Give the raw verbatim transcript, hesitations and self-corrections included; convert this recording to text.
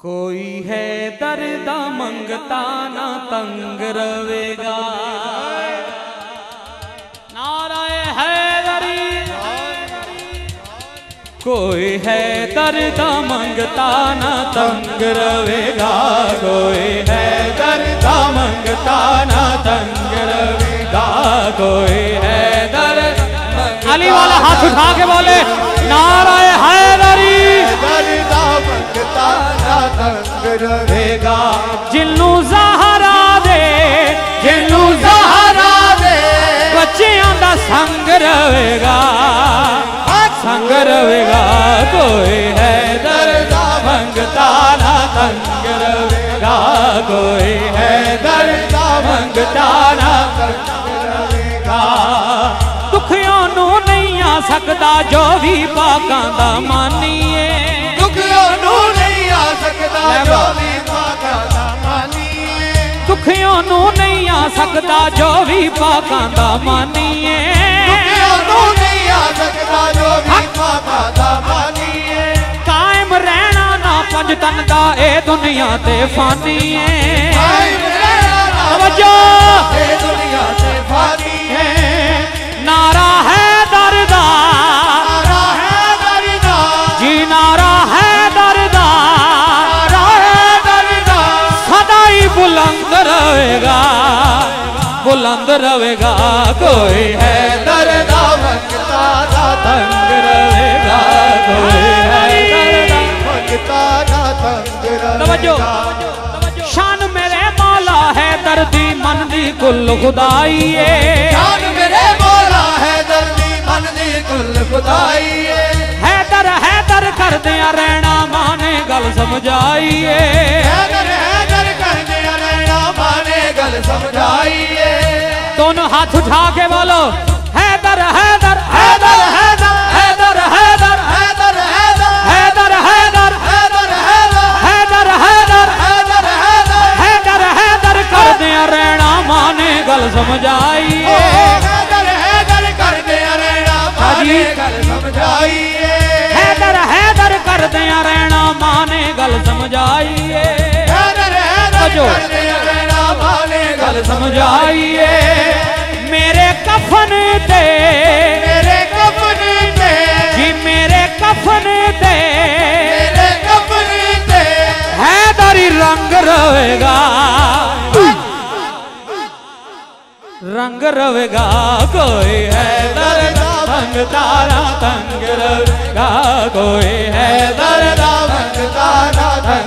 कोई है दर्द मंगता ना तंग रवेगा। नाराए हैदरी। कोई है दर्द मंगता ना तंग रवेगा। कोई है दर्द मंगता ना तंग रवेगा। कोई है दर्द। अली वाला हाथ उठा के बोले नाराए हैदरी। दर्द मंगता ना तंग रवेगा। जिन्नू ज़हरा दे जिन्नू ज़हरा दे बच्चियां दा संग रवेगा संग रवेगा। कोई है दर्द मंगता ना तंग रवेगा। कोई है दर्द मंगता ना तंग रवेगा। दुखियों नू नहीं आ सकता जो भी पाकां दा मानीए। दुखियों नू नहीं आ सकता जो भी पाकां दा मानीए। दुखियों नू नहीं आ सकता जो भी पाकां दा मानीए। दुखियों नू नहीं आ सकता जो भी पाकां दा मानीए। कायम रहना ना पंज तन दा ए दुनिया ते फानी है। कायम रहना ना ए दुनिया ते फानी है। नारा है दर्दा नारा है दर्दा जी नारा है दर्दा नारा है दर्दा सदा ही बुलंद रहेगा बुलंद रहेगा। कोई है दर्द मंगता ना तंग रहेगा। कोई है दर्द मंगता ना तंग तवज्जो रवेगा। शान मेरे मौला है दर्दी मन दी कुल खुदाई है। शान मेरे मौला है दर्दी मन दी कुल खुदाई है। हैदर हैदर कर दिया रहना माने गल समझाइए। हैदर हैदर कर दिया रहना माने गल समझाइए। दोनों हाथ उठा के बोलो हैदर हैदर हैदर हैदर हैदर हैदर हैदर हैदर हैदर हैदर हैदर हैदर हैदर हैदर हैदर हैदर हैदर हैदर कर दिया रहना माने गल समझाइए। हैदर हैदर कर दिया रहना माने गल समझाइए। हैदर हैदर कर दिया रहना माने गल समझाइए। हैदर हैदर कर दिया रहना माने गल समझाइए। मेरे कफन दे मेरे कफन दे जी मेरे कफन दे मेरे कफन दे हैदरी रंग रहेगा रंग रहेगा। कोई है दर्द मंगता ना तंग रहेगा। कोई है दर्द मंगता ना